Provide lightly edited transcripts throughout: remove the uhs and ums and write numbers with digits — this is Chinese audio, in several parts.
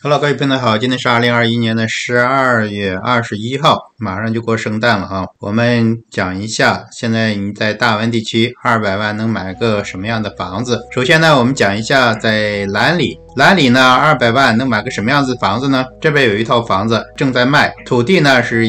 Hello， 各位朋友好，今天是2021年的12月21号，马上就过圣诞了啊。我们讲一下，现在你在大温地区200万能买个什么样的房子？首先呢，我们讲一下在兰里呢200万能买个什么样子的房子呢？这边有一套房子正在卖，土地呢是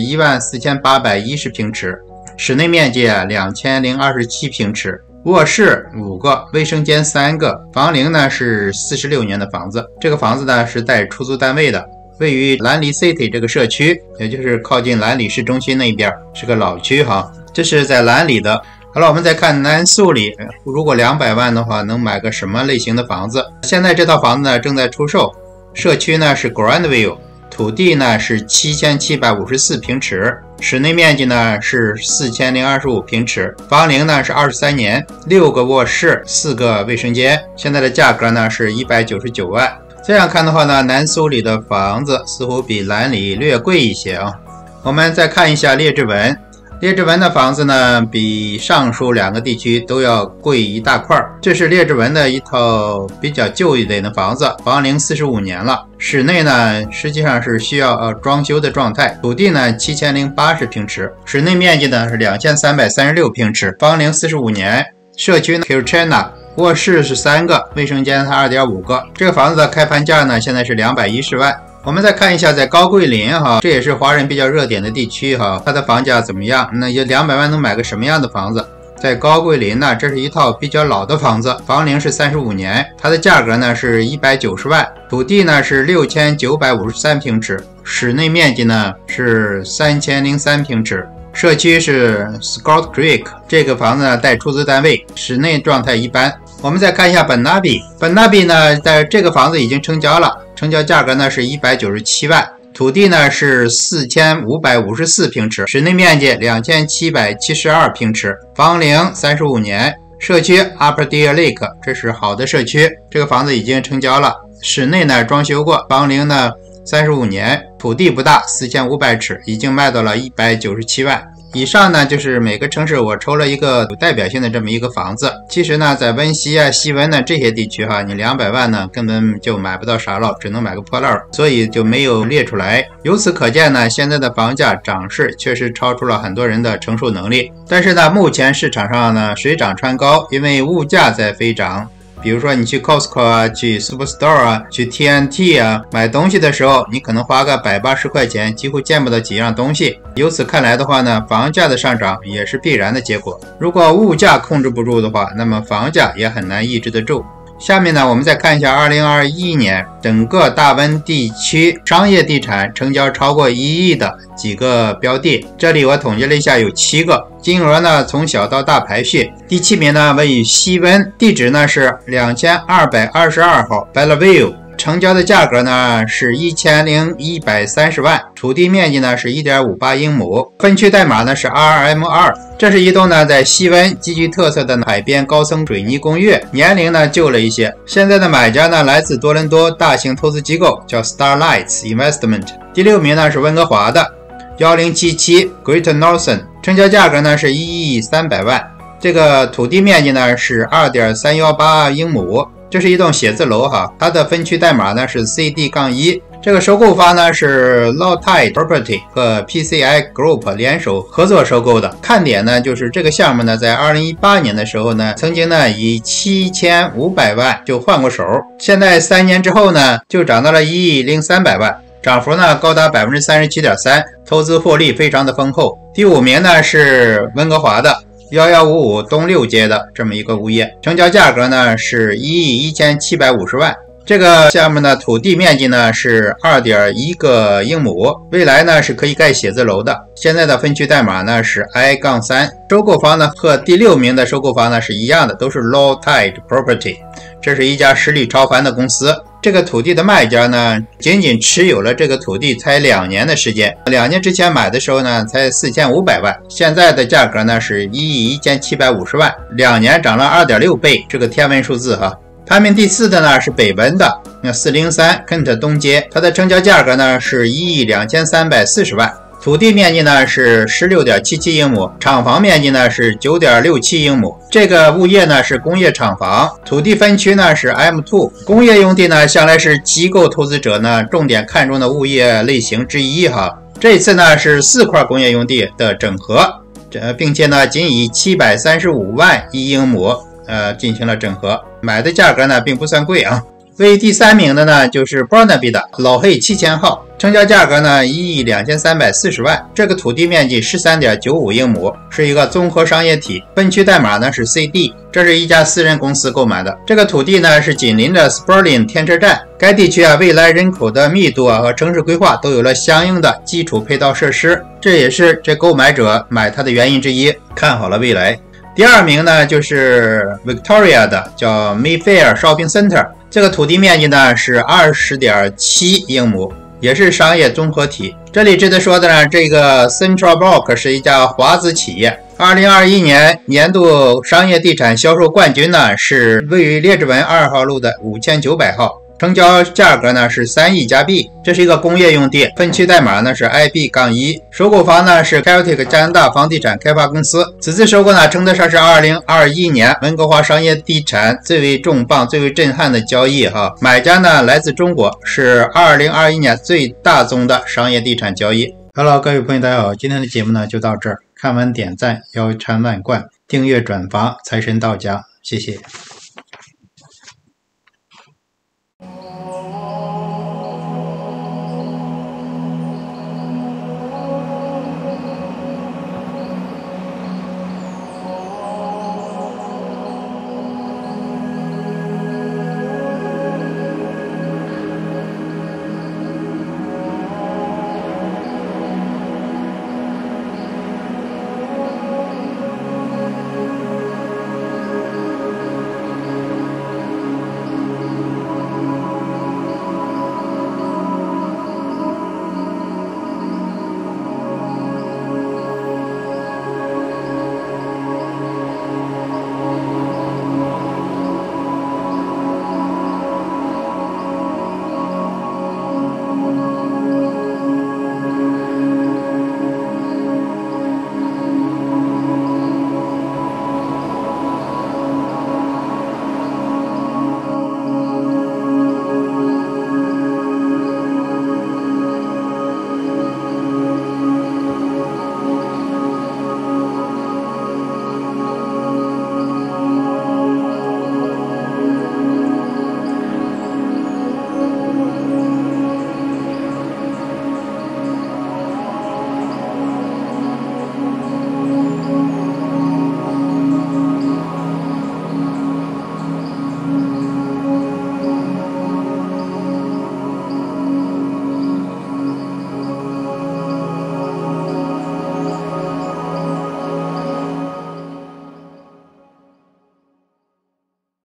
14810平尺，室内面积2027平尺。卧室5个，卫生间3个，房龄呢是46年的房子。这个房子呢是带出租单位的，位于兰里 City 这个社区，也就是靠近兰里市中心那边，是个老区哈。这是在兰里的。好了，我们再看南苏里，如果200万的话，能买个什么类型的房子？现在这套房子呢正在出售，社区呢是 Grandview， 土地呢是7754平尺。室内面积呢是4025平尺，房龄呢是23年，6个卧室，4个卫生间，现在的价格呢是199万。这样看的话呢，南苏里的房子似乎比兰里略贵一些啊。我们再看一下列治文，列治文的房子呢比上述2个地区都要贵一大块。这是列治文的一套比较旧一点的房子，房龄45年了，室内呢实际上是需要装修的状态，土地呢7080平尺，室内面积呢是2336平尺，房龄45年，社区呢 Kilchena， 卧室是3个，卫生间是2.5个。这个房子的开盘价呢现在是210万。我们再看一下在高桂林哈，这也是华人比较热点的地区哈，它的房价怎么样？那有200万能买个什么样的房子？在高桂林呢，这是一套比较老的房子，房龄是35年，它的价格呢是190万，土地呢是6953平尺，室内面积呢是3003平尺，社区是 Scott Creek， 这个房子呢带出租单位，室内状态一般。我们再看一下本纳比呢，在这个房子已经成交了，成交价格呢是197万，土地呢是4554平尺，室内面积2772平尺，房龄35年，社区 Upper Deer Lake， 这是好的社区，这个房子已经成交了，室内呢装修过，房龄呢35年，土地不大，4500尺，已经卖到了197万。以上呢就是每个城市我抽了一个有代表性的这么一个房子。其实呢在温西啊、西温呢这些地区哈，你200万呢根本就买不到啥了，只能买个破烂，所以就没有列出来。由此可见呢，现在的房价涨势确实超出了很多人的承受能力。但是呢，目前市场上呢水涨船高，因为物价在飞涨。比如说你去 Costco 啊，去 Superstore 啊，去 TNT 啊，买东西的时候，你可能花个180块钱，几乎见不到几样东西。由此看来的话呢，房价的上涨也是必然的结果。如果物价控制不住的话，那么房价也很难抑制得住。下面呢，我们再看一下2021年整个大温地区商业地产成交超过1亿的几个标的，这里我统计了一下，有7个，金额呢从小到大排序。第7名呢位于西温，地址呢是2222号 Bellevue， 成交的价格呢是1130万，土地面积呢是 1.58 英亩，分区代码呢是 RM2。这是一栋呢在西温极具特色的海边高层水泥公寓，年龄呢旧了一些。现在的买家呢来自多伦多大型投资机构，叫 Starlights Investment。第6名呢是温哥华的1077 Greater Northern， 成交价格呢是1亿300万，这个土地面积呢是 2.318 英亩。这是一栋写字楼哈，它的分区代码呢是 CD-1。这个收购方呢是 Lawtide Property 和 PCI Group 联手合作收购的。看点呢就是这个项目呢在2018年的时候呢，曾经呢以7500万就换过手，现在3年之后呢就涨到了1亿0300万，涨幅呢高达 37.3%， 投资获利非常的丰厚。第5名呢是温哥华的1155东6街的这么一个物业，成交价格呢是1亿1750万。这个项目呢土地面积呢是 2.1 个英亩，未来呢是可以盖写字楼的，现在的分区代码呢是 I-3。收购方呢和第6名的收购方呢是一样的，都是 Lawtide Property， 这是一家实力超凡的公司。这个土地的卖家呢仅仅持有了这个土地才2年的时间，2年之前买的时候呢才4500万，现在的价格呢是1亿1750万，2年涨了 2.6 倍，这个天文数字哈。排名第4的呢是北温的403 Kent 东街，它的成交价格呢是1亿2340万， 土地面积呢是 16.77 英亩，厂房面积呢是 9.67 英亩。这个物业呢是工业厂房，土地分区呢是 M2。工业用地呢向来是机构投资者呢重点看重的物业类型之一哈。这次呢是4块工业用地的整合，并且呢仅以735万1英亩进行了整合，买的价格呢并不算贵啊。位第3名的呢就是 Burnaby 的老黑7000号，成交价格呢1亿2340万。这个土地面积 13.95 英亩，是一个综合商业体，分区代码呢是 CD， 这是一家私人公司购买的。这个土地呢是紧邻着 Stirling 天车站，该地区未来人口的密度和城市规划都有了相应的基础配套设施，这也是这购买者买它的原因之一，看好了未来。第2名呢就是 Victoria 的叫 Mayfair Shopping Center， 这个土地面积呢是 20.7 英亩，也是商业综合体。这里值得说的呢，这个 Central Block 是一家华资企业。2021年年度商业地产销售冠军呢是位于列治文2号路的5900号。成交价格呢是3亿加币，这是一个工业用地，分区代码呢是 IB-1， 收购方呢是 Celtic 加拿大房地产开发公司。此次收购呢称得上是2021年温哥华商业地产最为重磅、最为震撼的交易哈。买家呢来自中国，是2021年最大宗的商业地产交易。Hello， 各位朋友，大家好，今天的节目呢就到这儿，看完点赞，腰缠万贯，订阅转发，财神到家，谢谢。